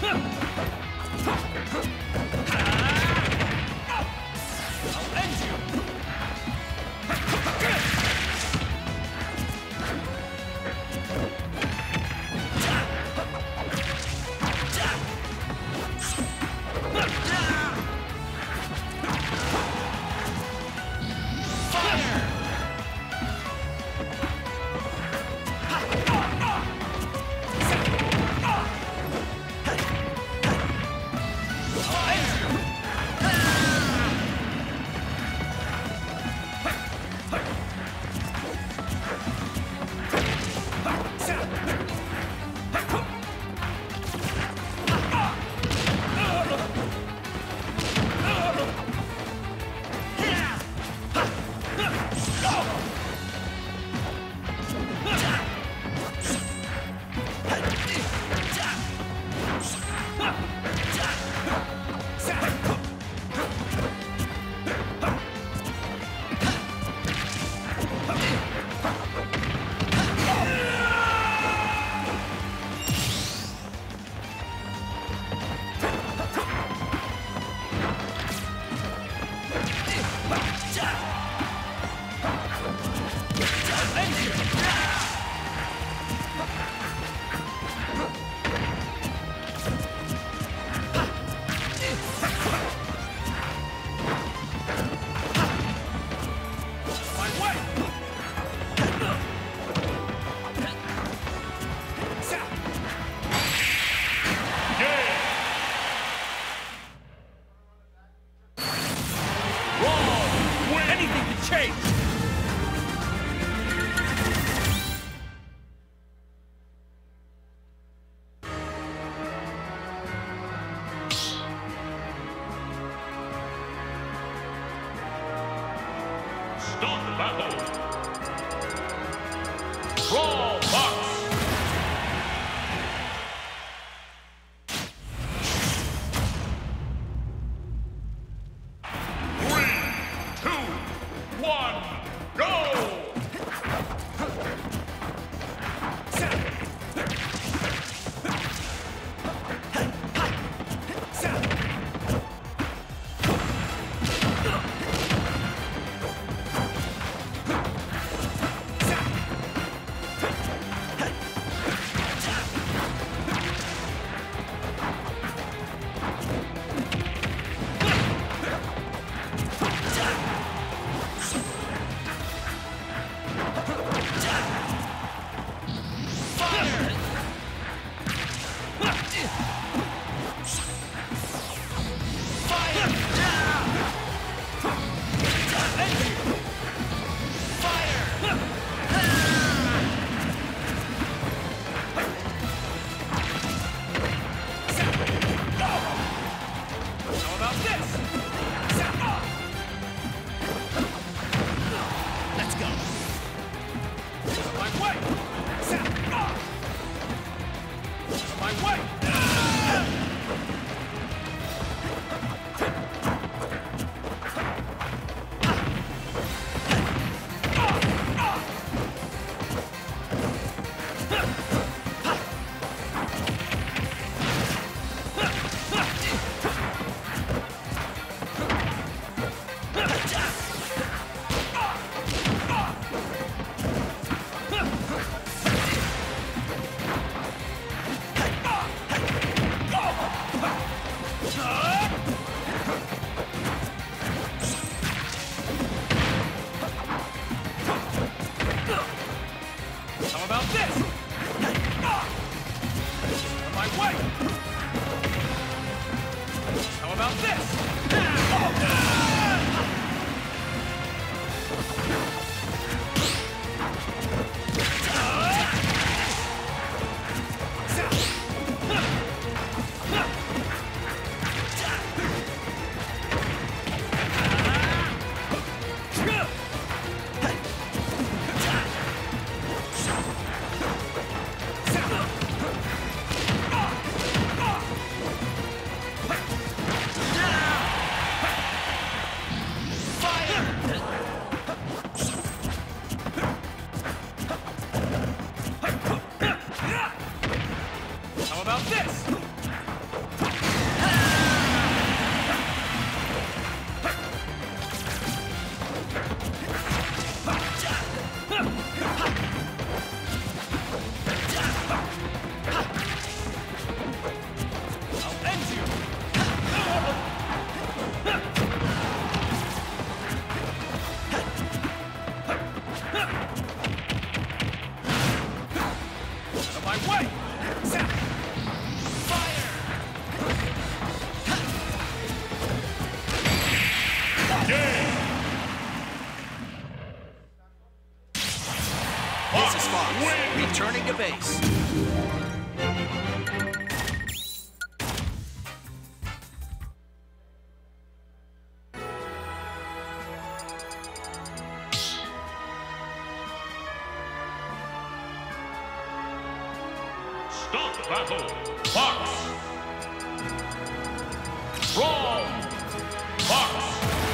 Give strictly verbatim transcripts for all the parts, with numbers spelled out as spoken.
Start the battle. Brawl box. Three, two, one, go! base. Start battle. Box. Chrom. Box.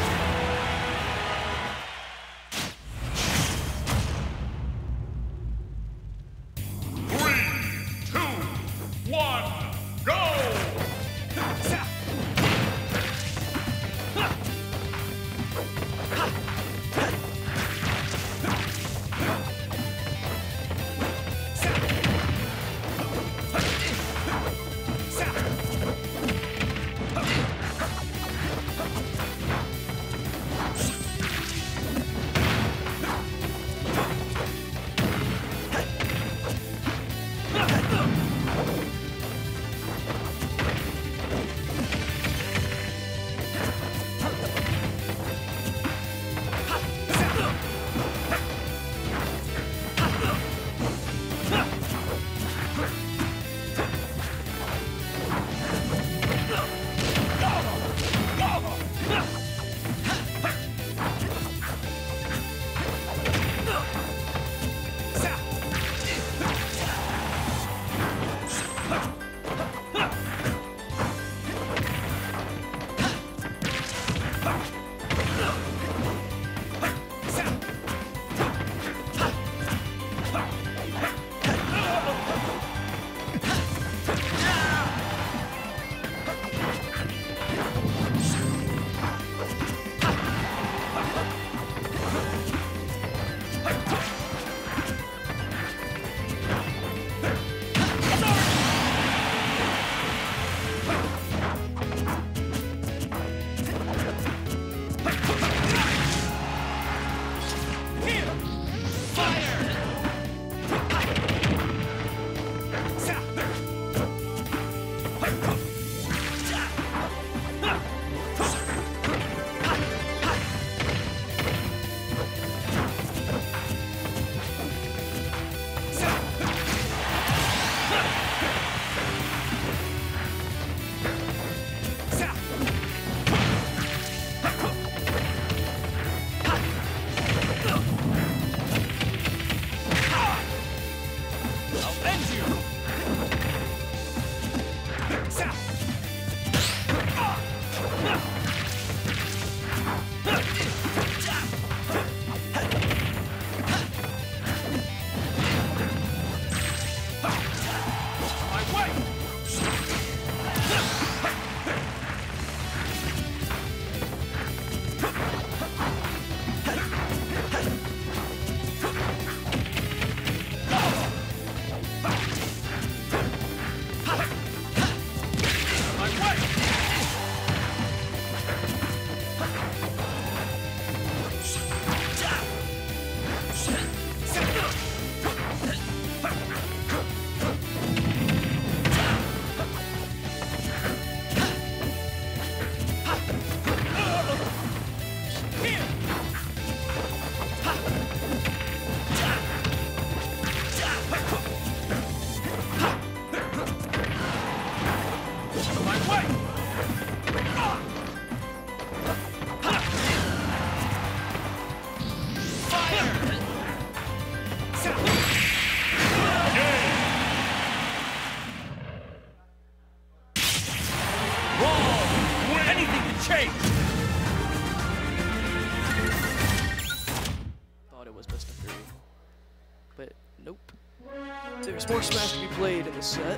There's more Smash to be played in this set.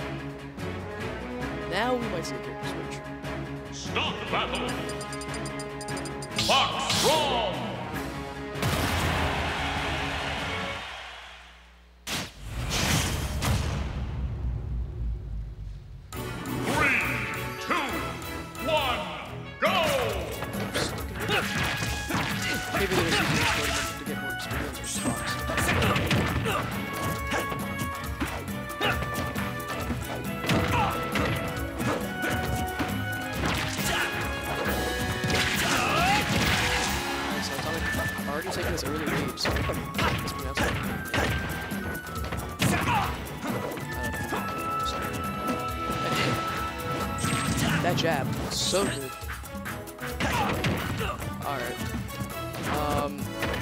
Now we might see a character switch. Start battle. Box Chrom. Maybe there's a to get more experience with stocks. I'm already taking this early lead, so I hope I'm mispronouncing it. That jab, so good. Alright. Um,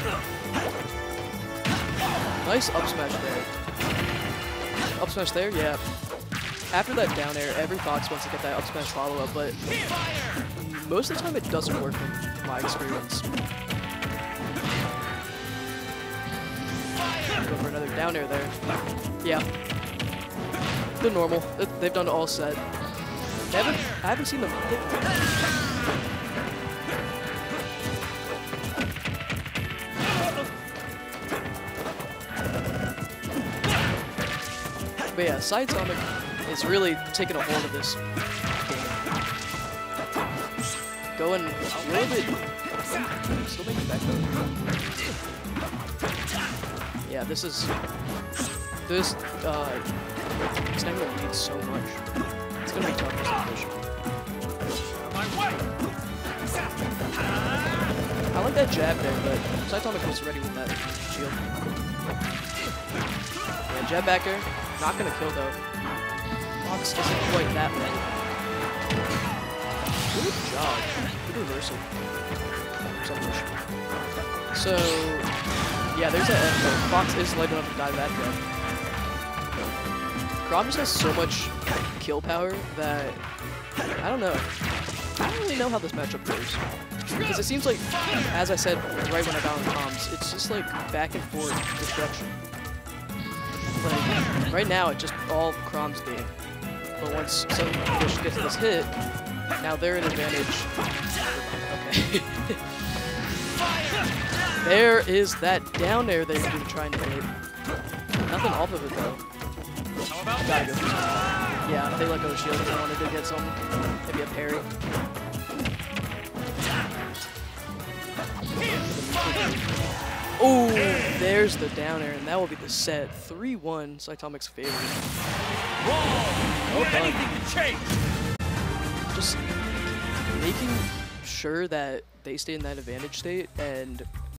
nice up smash there. Up smash there, yeah. After that down air, every Fox wants to get that up smash follow up, but most of the time it doesn't work in my experience. Go for another down air there. Yeah. They're normal. They've done all set. They haven't, I haven't seen them hit. But yeah, Siatomic is really taking a hold of this game. Going a little bit... Still making back though. Yeah, this is... This, uh... Xanadu needs so much. It's gonna be tough for Sunfish. I like that jab there, but Siatomic was ready with that shield. Yeah, jab back air. Not gonna kill though. Fox isn't quite that low. Good job. Good reversal. Sunfish. So, yeah, there's that F though. Fox is light enough to die that jab. Chrom just has so much kill power that, I don't know. I don't really know how this matchup goes. Because it seems like, as I said right when I got on comms, it's just like back and forth destruction. Like, right now, it's just all Chrom's game. But once Sunfish gets this hit, now they're at advantage. Okay. There is that down air they've been trying to hit. Nothing off of it, though. Gotta go for something. Yeah, they let go of shield if they wanted to get some. Maybe a parry. Oh, there's the down air, and that will be the set. three one, Siatomic's favorite. Well done. Just making sure that they stay in that advantage state and